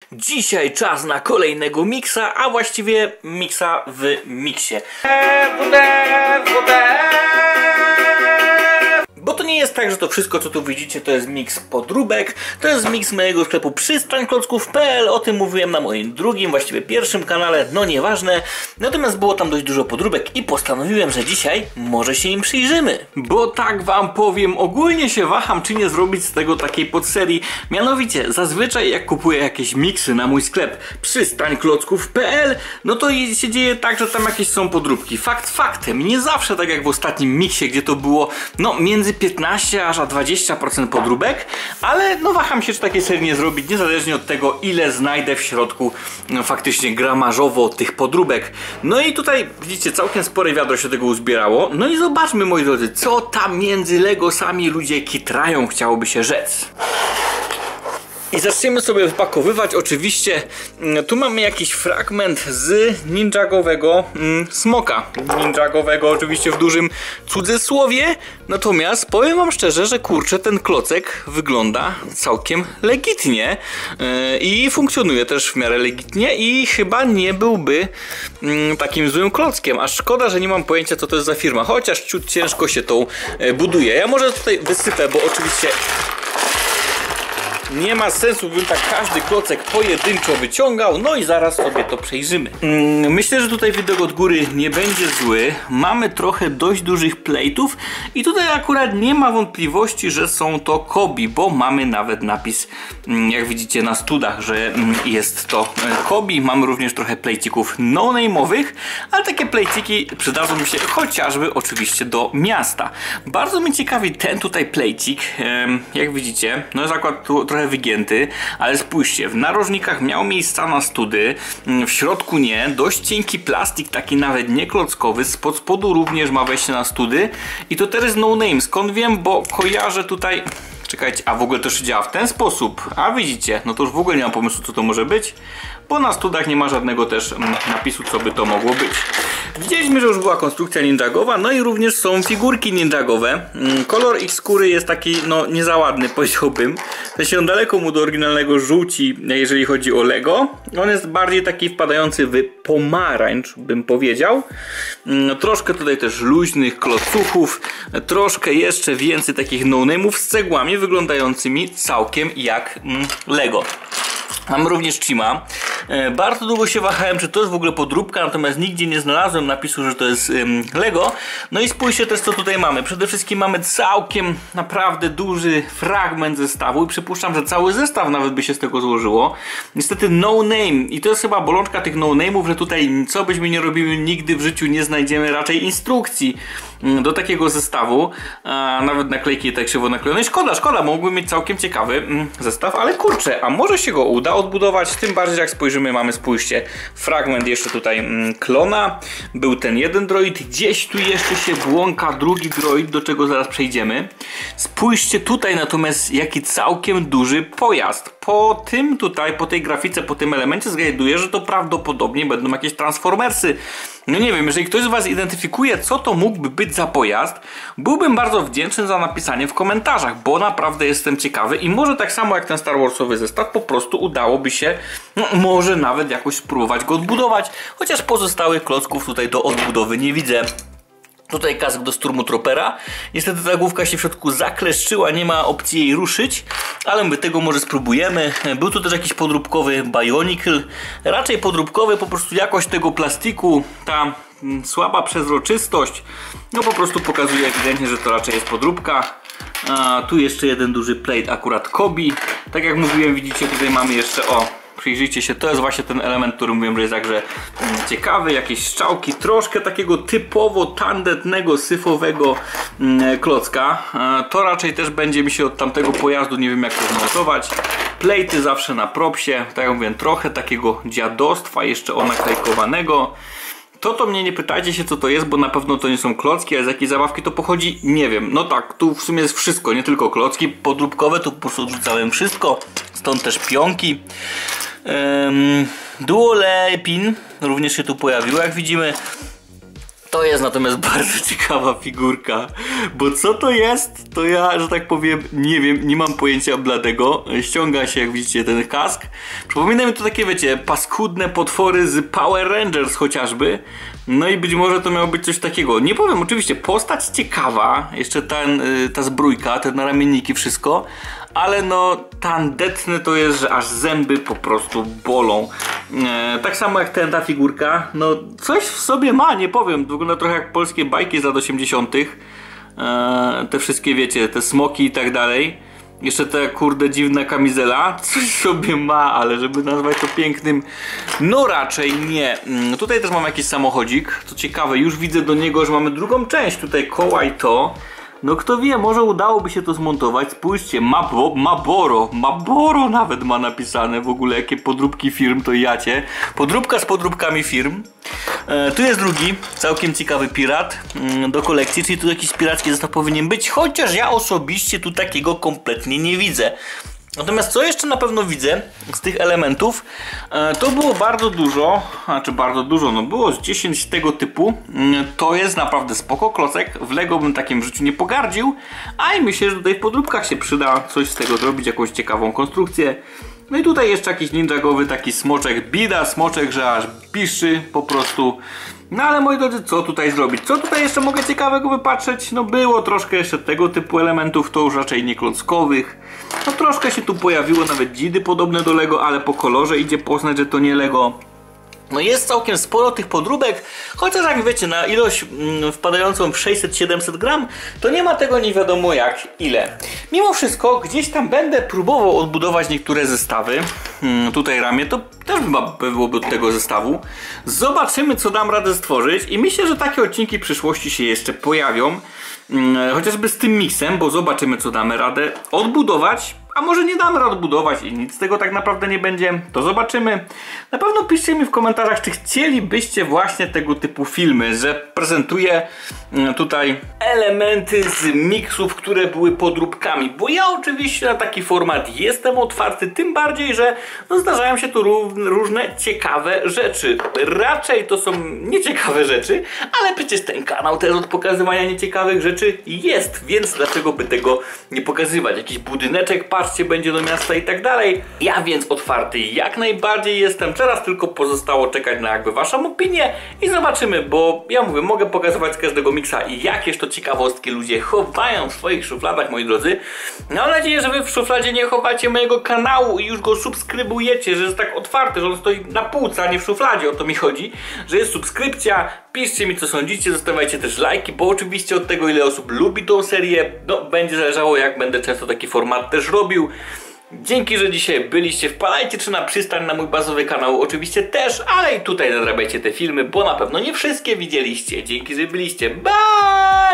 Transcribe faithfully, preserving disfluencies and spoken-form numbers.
Dzisiaj czas na kolejnego miksa, a właściwie miksa w miksie. Bo to nie jest tak, że to wszystko, co tu widzicie, to jest miks podróbek. To jest miks mojego sklepu przystań klocków kropka p l. O tym mówiłem na moim drugim, właściwie pierwszym kanale, no nieważne. Natomiast było tam dość dużo podróbek i postanowiłem, że dzisiaj może się im przyjrzymy. Bo tak wam powiem, ogólnie się waham, czy nie zrobić z tego takiej podserii. Mianowicie, zazwyczaj jak kupuję jakieś miksy na mój sklep przystań klocków kropka p l, no to się dzieje tak, że tam jakieś są podróbki. Fakt faktem, nie zawsze tak jak w ostatnim miksie, gdzie to było no między piętnaście aż dwadzieścia procent podróbek, ale no waham się, czy takiej serii nie zrobić, niezależnie od tego, ile znajdę w środku no, faktycznie gramażowo tych podróbek. No i tutaj widzicie, całkiem spore wiadro się tego uzbierało. No i zobaczmy, moi drodzy, co tam między Legosami ludzie kitrają, chciałoby się rzec. I zaczniemy sobie wypakowywać. Oczywiście tu mamy jakiś fragment z ninjagowego mm, smoka. Ninjagowego oczywiście w dużym cudzysłowie. Natomiast powiem wam szczerze, że kurczę, ten klocek wygląda całkiem legitnie yy, i funkcjonuje też w miarę legitnie i chyba nie byłby yy, takim złym klockiem. A szkoda, że nie mam pojęcia, co to jest za firma. Chociaż ciut ciężko się tą yy, buduje. Ja może tutaj wysypę, bo oczywiście nie ma sensu, bym tak każdy klocek pojedynczo wyciągał. No i zaraz sobie to przejrzymy. Hmm, myślę, że tutaj widok od góry nie będzie zły. Mamy trochę dość dużych plate'ów i tutaj akurat nie ma wątpliwości, że są to Kobi, bo mamy nawet napis, jak widzicie na studach, że jest to Kobi. Mamy również trochę plate'ików no-name'owych, ale takie plate'iki przydadzą mi się chociażby oczywiście do miasta. Bardzo mnie ciekawi ten tutaj plate'ik. Jak widzicie, no jest akurat tu trochę wygięty, ale spójrzcie, w narożnikach miał miejsca na study, w środku nie, dość cienki plastik, taki nawet nie klockowy, spod spodu również ma wejście na study i to teraz no name, skąd wiem, bo kojarzę tutaj, czekajcie, a w ogóle to się działa w ten sposób, a widzicie, no to już w ogóle nie mam pomysłu, co to może być, bo na studach nie ma żadnego też napisu, co by to mogło być. Widzieliśmy, że już była konstrukcja ninjagowa, no i również są figurki ninjagowe. Kolor ich skóry jest taki, no nie za ładny, powiedziałbym. W sensie on daleko mu do oryginalnego żółci, jeżeli chodzi o Lego. On jest bardziej taki wpadający w pomarańcz, bym powiedział. Troszkę tutaj też luźnych klocuchów, troszkę jeszcze więcej takich no-name'ów z cegłami wyglądającymi całkiem jak Lego. Mam również Chima. Bardzo długo się wahałem, czy to jest w ogóle podróbka, natomiast nigdzie nie znalazłem napisu, że to jest ym, Lego. No i spójrzcie też, co tutaj mamy. Przede wszystkim mamy całkiem naprawdę duży fragment zestawu i przypuszczam, że cały zestaw nawet by się z tego złożyło. Niestety no name i to jest chyba bolączka tych no name'ów, że tutaj co byśmy nie robili, nigdy w życiu nie znajdziemy raczej instrukcji do takiego zestawu. A nawet naklejki tak krzywo naklejone. Szkoda, szkoda, mógłby mieć całkiem ciekawy mm, zestaw, ale kurczę, a może się go uda odbudować, tym bardziej jak spojrzymy, mamy, spójrzcie, fragment jeszcze tutaj mm, klona, był ten jeden droid, gdzieś tu jeszcze się błąka drugi droid, do czego zaraz przejdziemy. Spójrzcie tutaj natomiast, jaki całkiem duży pojazd. Po tym tutaj, po tej grafice, po tym elemencie zgaduję, że to prawdopodobnie będą jakieś transformersy. No nie wiem, jeżeli ktoś z was identyfikuje, co to mógłby być za pojazd, byłbym bardzo wdzięczny za napisanie w komentarzach, bo naprawdę jestem ciekawy i może tak samo jak ten Star Warsowy zestaw, po prostu udałoby się, no, może nawet jakoś spróbować go odbudować, chociaż pozostałych klocków tutaj do odbudowy nie widzę. Tutaj kask do Stormtroopera. Niestety ta główka się w środku zakleszczyła, nie ma opcji jej ruszyć, ale my tego może spróbujemy. Był tu też jakiś podróbkowy Bionicle, raczej podróbkowy, po prostu jakość tego plastiku, ta mm, słaba przezroczystość, no po prostu pokazuje ewidentnie, że to raczej jest podróbka. A tu jeszcze jeden duży plate, akurat Kobi. Tak jak mówiłem, widzicie, tutaj mamy jeszcze, o, przyjrzyjcie się, to jest właśnie ten element, który mówiłem, że jest także ciekawy, jakieś strzałki, troszkę takiego typowo tandetnego, syfowego klocka. To raczej też będzie mi się od tamtego pojazdu, nie wiem jak to zmontować. Plejty zawsze na propsie, tak jak mówiłem, trochę takiego dziadostwa jeszcze onaklejkowanego. To to mnie nie pytajcie się, co to jest, bo na pewno to nie są klocki, a z jakiej zabawki to pochodzi, nie wiem. No tak, tu w sumie jest wszystko, nie tylko klocki podróbkowe, tu po prostu odrzucałem wszystko, stąd też pionki. Um, Duolepin również się tu pojawiło, jak widzimy. To jest natomiast bardzo ciekawa figurka, bo co to jest, to ja, że tak powiem, nie wiem, nie mam pojęcia bladego. Ściąga się, jak widzicie, ten kask. Przypomina mi to takie, wiecie, paskudne potwory z Power Rangers chociażby. No i być może to miało być coś takiego. Nie powiem, oczywiście, postać ciekawa, jeszcze ten, ta zbrójka, te naramienniki, wszystko. Ale no, tandetny to jest, że aż zęby po prostu bolą. E, tak samo jak ten, ta figurka. No, coś w sobie ma, nie powiem. Wygląda trochę jak polskie bajki z lat osiemdziesiątych. E, te wszystkie, wiecie, te smoki i tak dalej. Jeszcze ta, kurde, dziwna kamizela. Coś w sobie ma, ale żeby nazwać to pięknym, no raczej nie. Tutaj też mam jakiś samochodzik. Co ciekawe, już widzę do niego, że mamy drugą część. Tutaj koła i to. No kto wie, może udałoby się to zmontować. Spójrzcie, Mabo, Maboro, Maboro nawet ma napisane. W ogóle jakie podróbki firm, to jacie. Podróbka z podróbkami firm. e, Tu jest drugi, całkiem ciekawy pirat mm, do kolekcji, czyli tu jakiś piracki zestaw powinien być. Chociaż ja osobiście tu takiego kompletnie nie widzę. Natomiast co jeszcze na pewno widzę z tych elementów, e, to było bardzo dużo, znaczy bardzo dużo, no było z dziesięć tego typu. E, to jest naprawdę spoko klocek, w Lego bym takim w życiu nie pogardził, a i myślę, że tutaj w podróbkach się przyda coś z tego zrobić, jakąś ciekawą konstrukcję. No i tutaj jeszcze jakiś ninjagowy taki smoczek, bida smoczek, że aż piszczy po prostu. No ale moi drodzy, co tutaj zrobić? Co tutaj jeszcze mogę ciekawego wypatrzeć? No było troszkę jeszcze tego typu elementów, to już raczej nie klockowych. No troszkę się tu pojawiło nawet dzidy podobne do Lego, ale po kolorze idzie poznać, że to nie Lego. No jest całkiem sporo tych podróbek, chociaż jak wiecie, na ilość mm, wpadającą w sześćset siedemset gram, to nie ma tego nie wiadomo jak ile. Mimo wszystko gdzieś tam będę próbował odbudować niektóre zestawy. Hmm, tutaj ramię to też chyba byłoby od tego zestawu. Zobaczymy, co dam radę stworzyć i myślę, że takie odcinki w przyszłości się jeszcze pojawią. Hmm, chociażby z tym miksem, bo zobaczymy, co damy radę odbudować. A może nie damy rady odbudować i nic z tego tak naprawdę nie będzie, to zobaczymy. Na pewno piszcie mi w komentarzach, czy chcielibyście właśnie tego typu filmy, że prezentuję tutaj elementy z miksów, które były podróbkami. Bo ja oczywiście na taki format jestem otwarty, tym bardziej, że no zdarzają się tu różne ciekawe rzeczy. Raczej to są nieciekawe rzeczy, ale przecież ten kanał też od pokazywania nieciekawych rzeczy jest, więc dlaczego by tego nie pokazywać? Jakiś budyneczek, patrzcie, będzie do miasta i tak dalej. Ja więc otwarty jak najbardziej jestem. Teraz tylko pozostało czekać na jakby waszą opinię i zobaczymy, bo ja mówię, mogę pokazywać z każdego miksa i jakież to ciekawostki ludzie chowają w swoich szufladach, moi drodzy. Mam nadzieję, że wy w szufladzie nie chowacie mojego kanału i już go subskrybujecie, że jest tak otwarty, że on stoi na półce, a nie w szufladzie, o to mi chodzi, że jest subskrypcja. Piszcie mi, co sądzicie, zostawiajcie też lajki, bo oczywiście od tego, ile osób lubi tą serię, no będzie zależało, jak będę często taki format też robił. Dzięki, że dzisiaj byliście. Wpadajcie czy na przystań na mój bazowy kanał oczywiście też, ale i tutaj nadrabiajcie te filmy, bo na pewno nie wszystkie widzieliście. Dzięki, że byliście. Bye!